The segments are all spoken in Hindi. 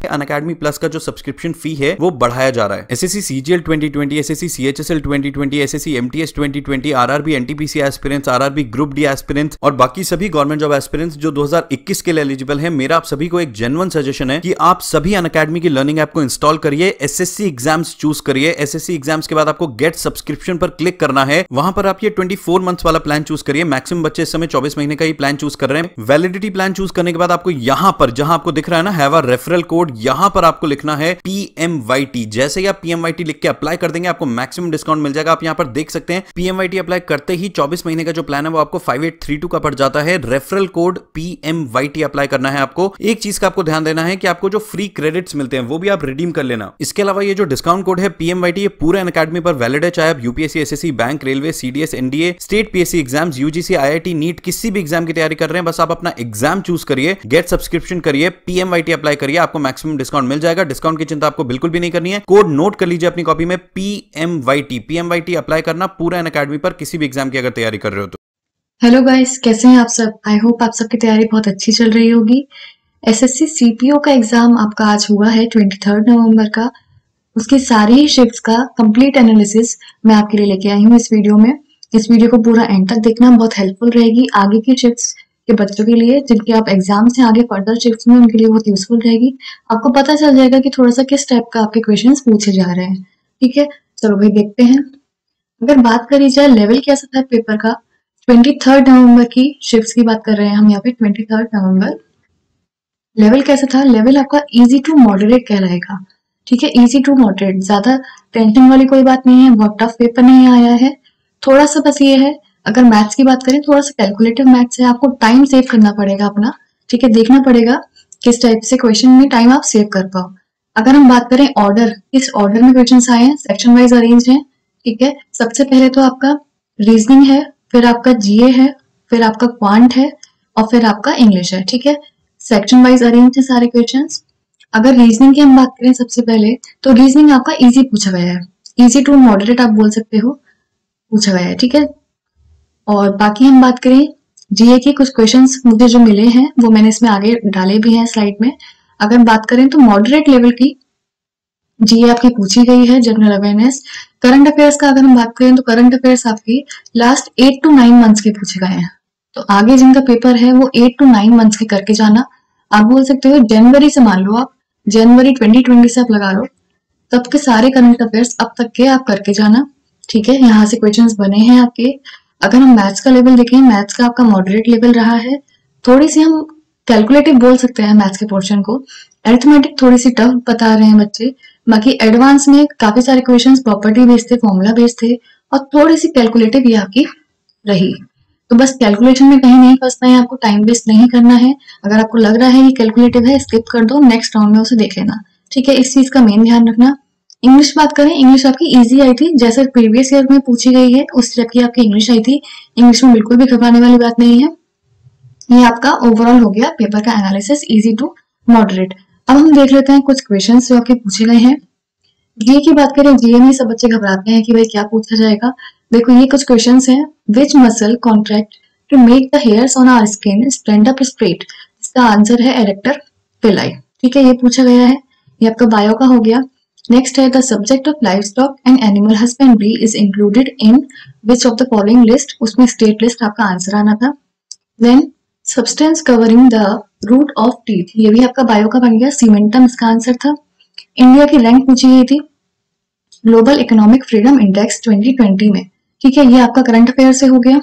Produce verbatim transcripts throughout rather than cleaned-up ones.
अनअकैडमी प्लस का जो सब्सक्रिप्शन फी है वो बढ़ाया जा रहा है। SSC CGL twenty twenty, SSC CHSL twenty twenty, SSC MTS twenty twenty, RRB NTPC aspirants, RRB group D aspirants और बाकी सभी गवर्नमेंट जॉब एस्पिरेंट्स जो दो हज़ार इक्कीस के लिए एलिजिबल है, मेरा आप सभी को एक जेन्युइन सजेशन है कि आप सभी अनअकैडमी की लर्निंग ऐप को इंस्टॉल करिए, एसएससी एग्जाम्स चूज करिए। एसएससी एग्जाम्स के बाद आपको गेट सब्सक्रिप्शन पर क्लिक करना है, वहां पर आप ये चौबीस मंथ्स वाला प्लान चूज करिए। मैक्सिमम बच्चे इस समय चौबीस महीने का ही प्लान चूज कर रहे हैं। वैलिडिटी प्लान चूज करने के बाद आपको यहां पर जहां आपको दिख रहा है ना हैव अ रेफरल कोड, यहां पर आपको लिखना है पीएमवाईटी। जैसे ही आप पीएमवाईटी लिख के अप्लाई कर देंगे आपको मैक्सिमम डिस्काउंट मिल जाएगा। आप यहां पर देख सकते हैं पीएमवाईटी अप्लाई करते ही चौबीस महीने का जो प्लान है वो आपको फाइव एट थ्री टू का पड़ जाता है। रेफरल कोड पीएमवाईटी अप्लाई करना है आपको। एक चीज का आपको ध्यान देना है कि आपको जो फ्री क्रेडिट्स मिलते हैं वो भी आप रिडीम कर लेना। इसके अलावा ये जो डिस्काउंट कोड है पीएमवाईटी ये पूरे अनअकैडमी पर वैलिड है, चाहे आप UPSC, SSC, bank, railway, CDS, NDA, state PSC exams, UGC, IIT, NEET किसी भी एग्जाम की तैयारी कर रहे हैं, बस आप अपना एग्जाम चूज करिए, गेट सब्सक्रिप्शन करिए, पीएमवाईटी अप्लाई करिए, आपको मैक्सिमम डिस्काउंट मिल जाएगा। डिस्काउंट की चिंता आपको बिल्कुल भी नहीं करनी है। कोड नोट कर लीजिए अपनी कॉपी में पीएमवाईटी। पीएमवाईटी अप्लाई करना पूरा अनअकैडमी पर किसी भी एग्जाम की अगर तैयारी कर रहे हो तो। हेलो गाइस, कैसे हैं आप सब? आई होप आप सबकी तैयारी बहुत अच्छी चल रही होगी। एसएससी सीपीओ का एग्जाम आपका आज हुआ है तेईस नवंबर का। उसकी सारी ही शिफ्ट्स का कंप्लीट एनालिसिस मैं आपके लिए लेके आई हूँ इस वीडियो में। इस वीडियो को पूरा एंड तक देखना, बहुत हेल्पफुल रहेगी आगे की शिफ्ट्स के बच्चों के लिए जिनके आप एग्जाम से आगे फर्दर शिफ्ट्स में, उनके लिए बहुत यूजफुल रहेगी। आपको पता चल जाएगा कि थोड़ा सा किस टाइप का आपके क्वेश्चंस पूछे जा रहे हैं। ठीक है, चलो भाई देखते हैं। अगर बात करी जाए लेवल कैसा था पेपर का, तेईस नवंबर की शिफ्ट्स की बात कर रहे हैं हम यहाँ पे। तेईस नवंबर लेवल कैसा था? लेवल आपका इजी टू मॉडरेट कहलाएगा। ठीक है, इजी टू मॉडरेट, ज्यादा टेंशन वाली कोई बात नहीं है, बहुत टफ पेपर नहीं आया है। थोड़ा सा बस ये है, अगर मैथ्स की बात करें थोड़ा सा कैलकुलेटिव मैथ्स है, आपको टाइम सेव करना पड़ेगा अपना। ठीक है, देखना पड़ेगा किस टाइप से क्वेश्चन में टाइम आप सेव कर पाओ। अगर हम बात करें ऑर्डर, किस ऑर्डर में क्वेश्चन आए हैं, सेक्शन वाइज अरेंज है। ठीक है, सबसे पहले तो आपका रीजनिंग है, फिर आपका जीए है, फिर आपका क्वांट है और फिर आपका इंग्लिश है। ठीक है, सेक्शन वाइज अरेंज है सारे क्वेश्चंस। अगर रीजनिंग की हम बात करें सबसे पहले, तो रीजनिंग आपका इजी पूछा गया है, इजी टू मॉडरेट आप बोल सकते हो, पूछा गया है। ठीक है, और बाकी हम बात करें जीए के कुछ क्वेश्चंस मुझे जो मिले हैं वो मैंने इसमें आगे डाले भी हैं स्लाइड में। अगर बात करें तो मॉडरेट लेवल की जीए आपकी पूछी गई है, जनरल अवेयरनेस। करंट अफेयर्स का अगर हम बात करें तो करंट अफेयर्स आपकी last eight to nine months के पूछे गए हैं। तो आगे जिनका पेपर है वो एट टू नाइन मंथ्स के करके जाना। आप बोल सकते हो जनवरी से, मान लो आप जनवरी ट्वेंटी ट्वेंटी से आप लगा लो, तब के सारे करंट अफेयर्स अब तक के आप करके जाना। ठीक है, यहाँ से क्वेश्चंस बने हैं आपके। अगर हम मैथ्स का लेवल देखें, मैथ्स का आपका मॉडरेट लेवल रहा है। थोड़ी सी हम कैलकुलेटिव बोल सकते हैं मैथ्स के पोर्शन को। अरिथमेटिक थोड़ी सी टफ बता रहे हैं बच्चे, बाकी एडवांस में काफी सारे क्वेश्चंस प्रॉपर्टी बेस्ड थे, फॉर्मूला बेस्ड थे और थोड़ी सी कैलकुलेटिव ये आपकी रही। तो बस कैलकुलेशन में कहीं नहीं फंसना है, आपको टाइम वेस्ट नहीं करना है। अगर आपको लग रहा है कि कैलकुलेटिव है, स्किप कर दो, नेक्स्ट राउंड में उसे देख लेना। ठीक है, इस चीज का मेन ध्यान रखना। इंग्लिश बात करें, इंग्लिश आपकी इजी आई थी, जैसे प्रीवियस ईयर में पूछी गई है उस टाइप की आपकी इंग्लिश आई थी। इंग्लिश में बिल्कुल भी घबराने वाली बात नहीं है। ये आपका ओवरऑल हो गया पेपर का एनालिसिस, इजी टू मॉडरेट। अब हम देख लेते हैं कुछ क्वेश्चन जो आपके पूछे गए हैं। जीए की बात करें, जीए में सब बच्चे घबराते हैं कि भाई क्या पूछा जाएगा। देखो ये कुछ क्वेश्चन हैं। Which muscle contract to make the hairs on our skin stand up straight? इसका आंसर है एरेक्टर पिलाई। ठीक है, ये पूछा गया है, ये आपका बायो का हो गया। नेक्स्ट है the subject of life stock and animal husbandry is included in which of the following list? उसमें स्टेट लिस्ट आपका आंसर आना था। Then substance covering the root of teeth, ये भी आपका बायो का बन गया, सीमेंटम इसका आंसर था। इंडिया की रैंक पूछी गई थी global economic freedom index twenty twenty में। ठीक है, ये आपका करंट अफेयर से हो गया।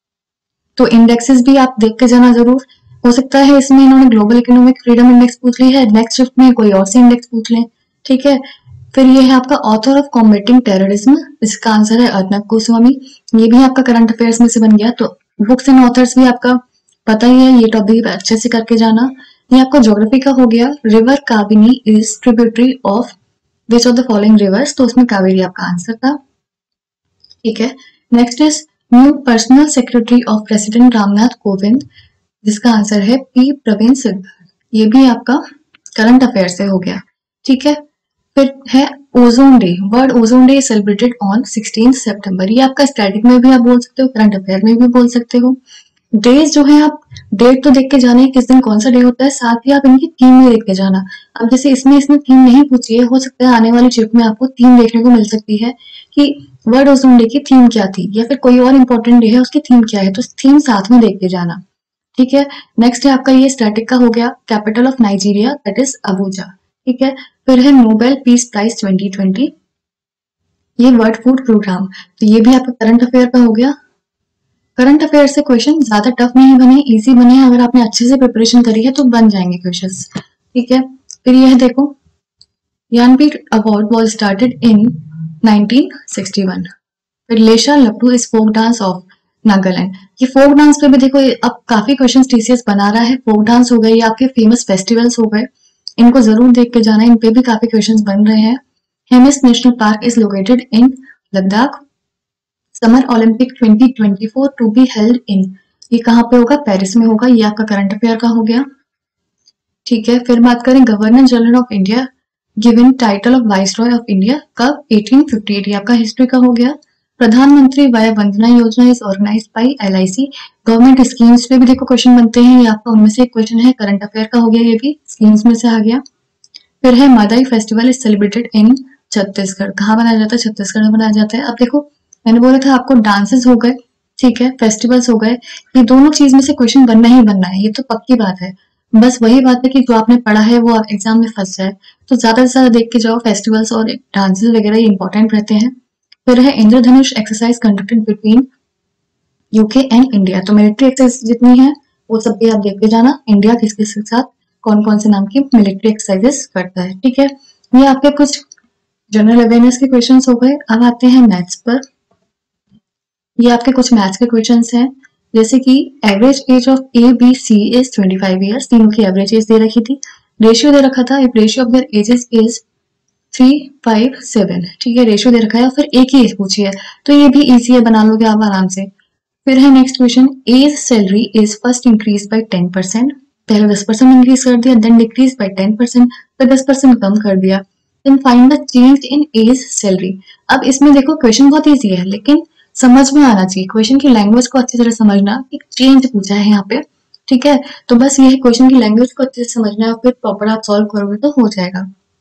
तो इंडेक्सेस भी आप देख के जाना जरूर, हो सकता है इसमें इन्होंने ग्लोबल इकोनॉमिक फ्रीडम इंडेक्स पूछ ली है, नेक्स्ट शिफ्ट में कोई और सी इंडेक्स पूछ लें। ठीक है, फिर ये है आपका ऑथर ऑफ कॉम्बेटिंग टेररिज्म, इसका आंसर है अर्नब गोस्वामी। ये भी आपका करंट अफेयर्स में से बन गया। तो बुक्स एंड ऑथर्स भी आपका पता ही है, ये टॉपिक अच्छे से करके जाना। ये आपका ज्योग्राफी का हो गया। River Kabini is tributary of which of the following rivers? तो उसमें कावेरी आपका आंसर था। ठीक है, next is new personal secretary of president Ramnath Kovind, जिसका आंसर है पी प्रवीण सिंह। ये भी आपका करंट अफेयर से हो गया। ठीक है, फिर है ozone day. World ozone day celebrated on sixteen सितंबर। ये आपका स्टैटिक में भी आप बोल सकते हो, करंट अफेयर में भी बोल सकते हो। डेज जो है आप डेट तो देख के जाना है किस दिन कौन सा डे होता है, साथ ही आप इनकी थीम भी देख के जाना। अब जैसे इसमें इसने थीम नहीं पूछी है, हो सकता है आने वाली ट्रिप में आपको थीम देखने को मिल सकती है कि वर्ल्ड ओजोन डे की थीम क्या थी, या फिर कोई और इंपॉर्टेंट डे है उसकी थीम क्या है, तो थीम साथ में देख के जाना। ठीक है, नेक्स्ट है आपका ये स्टैटिक का हो गया, capital of Nigeria that is Abuja. ठीक है, फिर है Nobel peace prize twenty twenty, ये वर्ल्ड फूड प्रोग्राम, तो ये भी आपका करंट अफेयर का हो गया। करंट अफेयर से क्वेश्चन ज्यादा टफ नहीं बने, इजी बने, अगर आपने अच्छे से प्रिपरेशन करी है तो बन जाएंगे क्वेश्चंस। ठीक है, फिर यह देखो, Jnanpith award was started in nineteen sixty one. फिर Leshalaptu is folk dance of Nagaland, ये फोक डांस पे भी देखो अब काफी क्वेश्चन टीसीएस बना रहा है। फोक डांस हो गए, ये आपके फेमस फेस्टिवल्स हो गए, इनको जरूर देख के जाना, इन पे भी काफी क्वेश्चन बन रहे हैं। Hemis national park is located in Ladakh, summer Olympic twenty twenty four to be held in, ये कहाँ पे होगा, पेरिस में होगा, ये आपका करंट अफेयर का हो गया। ठीक है, फिर बात करें governor general of India given title of viceroy of India कब, एटीन फिफ्टी एट, ये आपका हिस्ट्री का हो गया। प्रधानमंत्री Vaya Vandana Yojana is organised by LIC, government schemes पे भी देखो क्वेश्चन बनते हैं, ये आपका उनमें से एक क्वेश्चन है, करंट अफेयर का हो गया, ये भी स्कीम्स में से आ गया। फिर है Madai festival is celebrated in Chhattisgarh, कहाँ बनाया जाता है, छत्तीसगढ़ में बनाया जाता है। अब देखो मैंने बोला था आपको डांसेस हो गए, ठीक है, फेस्टिवल्स हो गए, ये दोनों चीज में से क्वेश्चन बनना ही बनना है, ये तो पक्की बात है। बस वही बात है कि जो आपने पढ़ा है वो आप एग्जाम में फंस जाए, तो ज्यादा से ज्यादा देख के जाओ, फेस्टिवल्स और डांसेस वगैरह ये इंपॉर्टेंट रहते हैं। फिर है Indradhanush exercise conducted between UK and India, तो मिलिट्री एक्सरसाइज जितनी है वो सब भी आप देख के जाना, इंडिया किस किस के साथ कौन कौन से नाम की मिलिट्री एक्सरसाइजेस करता है। ठीक है, ये आपके कुछ जनरल अवेयरनेस के क्वेश्चंस हो गए। अब आते हैं मैथ्स पर, ये आपके कुछ मैथ्स के क्वेश्चंस हैं, जैसे कि average age of A B C is twenty five years, तीनों की एवरेज एज दे रखी थी, रेशियो दे रखा था, ratio of their ages is three five seven, ठीक है, रेशियो दे रखा है, फिर एक ही एज पूछी है, तो ये भी इजी है, बना लोगे आप आराम से। फिर है next question, A's salary is first increase by ten percent, पहले दस परसेंट इंक्रीज कर दिया, then decrease by ten percent, फिर दस परसेंट कम कर दिया, then find the change in A's salary. अब इसमें देखो क्वेश्चन बहुत इजी है, लेकिन समझ में आना चाहिए, क्वेश्चन की लैंग्वेज को अच्छी तरह समझना, एक चेंज पूछा है यहाँ पे, ठीक है, तो बस ये क्वेश्चन की लैंग्वेज को अच्छे से समझना है, फिर प्रॉपर आप सॉल्व करोगे तो हो जाएगा।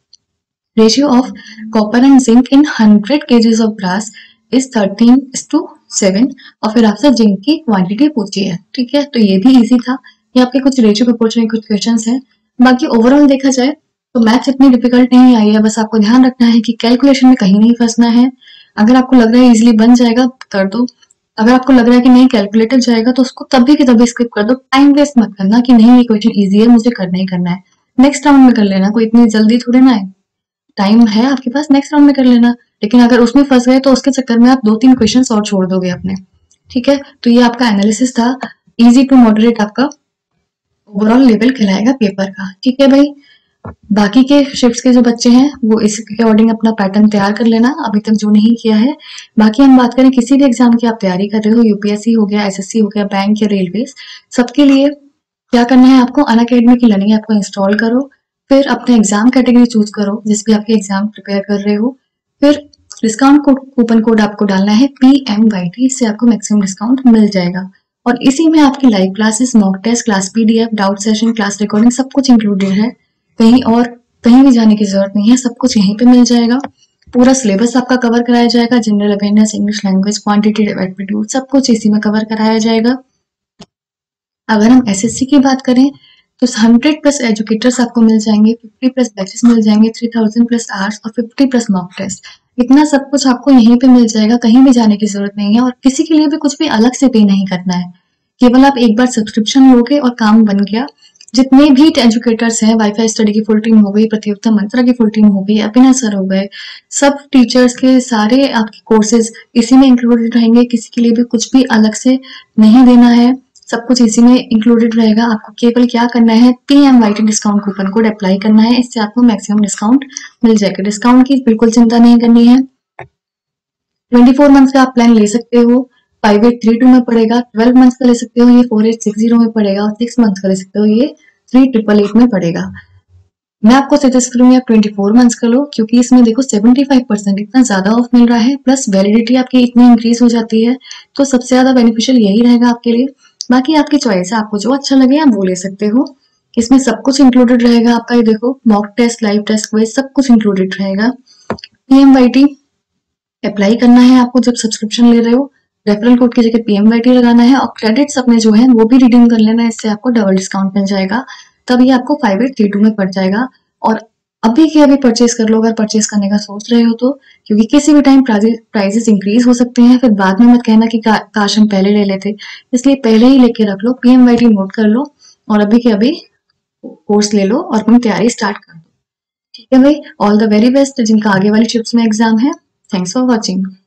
Ratio of copper and zinc in hundred kgs of brass is thirteen to seven, और फिर आपसे जिंक की क्वांटिटी पूछी है, ठीक है, तो ये भी इजी था। ये आपके कुछ रेशियो पे पूछ रहे कुछ क्वेश्चंस हैं। बाकी ओवरऑल देखा जाए तो मैथ्स इतनी डिफिकल्ट नहीं आई है, बस आपको ध्यान रखना है कि कैलकुलेशन में कहीं नहीं फंसना है। अगर आपको लग रहा है इजीली बन जाएगा कर दो, अगर आपको लग रहा है कि नहीं कैलकुलेटर जाएगा तो उसको तभी की तभी स्किप कर दो, टाइम वेस्ट मत करना कि नहीं ये क्वेश्चन इजी है मुझे करना ही करना है, नेक्स्ट राउंड में कर लेना, कोई इतनी जल्दी थोड़ी ना है, टाइम है आपके पास, नेक्स्ट राउंड में कर लेना। लेकिन अगर उसमें फंस गए तो उसके चक्कर में आप दो तीन क्वेश्चन और छोड़ दोगे अपने, ठीक है। तो ये आपका एनालिसिस था, इजी टू मॉडरेट आपका ओवरऑल लेवल कहलाएगा पेपर का, ठीक है भाई। बाकी के शिफ्ट्स के जो बच्चे हैं वो इसके अकॉर्डिंग अपना पैटर्न तैयार कर लेना, अभी तक जो नहीं किया है। बाकी हम बात करें किसी भी एग्जाम की आप तैयारी कर रहे हो, यूपीएससी हो गया, एसएससी हो गया, बैंक या रेलवे, सबके लिए क्या करना है आपको, अनअकैडमी की लर्निंग आपको इंस्टॉल करो, फिर अपने एग्जाम कैटेगरी चूज करो जिस भी आपके एग्जाम प्रिपेयर कर रहे हो, फिर डिस्काउंट कोड कूपन कोड आपको डालना है पी एम वाई टी, इससे आपको मैक्सिमम डिस्काउंट मिल जाएगा। और इसी में आपकी live classes, mock test, class PDF, doubt session, class recording सब कुछ इंक्लूडेड है, कहीं और कहीं भी जाने की जरूरत नहीं है, सब कुछ यहीं पे मिल जाएगा। पूरा सिलेबस आपका कवर कराया जाएगा, general awareness, English language, quantitative aptitude, सब कुछ इसी में कवर कराया जाएगा। अगर हम एसएससी की बात करें तो हंड्रेड प्लस एजुकेटर्स आपको मिल जाएंगे, फिफ्टी प्लस बैचेस मिल जाएंगे, थ्री थाउजेंड प्लस आवर्स और फिफ्टी प्लस मॉक टेस्ट, इतना सब कुछ आपको यहीं पे मिल जाएगा, कहीं भी जाने की जरूरत नहीं है। और किसी के लिए भी कुछ भी अलग से पे नहीं करना है, केवल आप एक बार सब्सक्रिप्शन लोगे और काम बन गया। जितने भी एजुकेटर्स हैं, वाईफाई स्टडी की फुल टीम हो गई, प्रतियोगिता मंत्रा की फुल टीम हो गई, अभिनव सर हो गए, सब टीचर्स के सारे आपके कोर्सेज इसी में इंक्लूडेड रहेंगे, किसी के लिए भी कुछ भी अलग से नहीं देना है, सब कुछ इसी में इंक्लूडेड रहेगा। आपको केवल क्या करना है, P M Y T discount coupon code apply करना है, इससे आपको मैक्सिमम डिस्काउंट मिल जाएगा। डिस्काउंट की बिल्कुल चिंता नहीं करनी है, ट्वेंटी फोर मंथ का आप प्लान ले सकते हो, फाइव एट थ्री टू में पड़ेगा, ट्वेल्व मंथ का ले सकते हो, ये फोर एट सिक्स जीरो में पड़ेगा, और सिक्स मंथ का ले सकते हो, ये थ्री ट्रिपल एट में पड़ेगा। मैं आपको सजेस्ट करूंगी आप ट्वेंटी फोर मंथ्स का लो, क्योंकि इसमें देखो सेवेंटी फाइव परसेंट इतना ज्यादा ऑफ मिल रहा है, प्लस वैलिडिटी आपकी इतनी इंक्रीज हो जाती है, तो सबसे ज्यादा बेनिफिशियल यही रहेगा आपके लिए। बाकी आपकी चॉइस है, आपको जो अच्छा लगे आप वो ले सकते हो। इसमें सब कुछ इंक्लूडेड रहेगा आपका, ये देखो mock test, live test, quiz सब कुछ इंक्लूडेड रहेगा। पीएमवाईटी अप्लाई करना है आपको जब सब्सक्रिप्शन ले रहे हो, रेफरल कोड की जगह पीएमवाईटी लगाना है और क्रेडिट्स अपने जो है वो भी रिडीम कर लेना है, इससे आपको डबल डिस्काउंट मिल जाएगा। तब ये आपको फाइव एट थ्री टू में पड़ जाएगा। और अभी के अभी परचेज कर लो अगर परचेज करने का सोच रहे हो तो, क्योंकि किसी भी टाइम प्राइजेस इंक्रीज हो सकते हैं, फिर बाद में मत कहना कि का, काश हम पहले ले लेते। इसलिए पहले ही लेके रख लो, पीएमवाईटी नोट कर लो और अभी के अभी कोर्स ले लो और अपनी तैयारी स्टार्ट कर दो। ठीक है भाई, ऑल द वेरी बेस्ट जिनका आगे वाली शिफ्ट्स में एग्जाम है। Thanks for watching.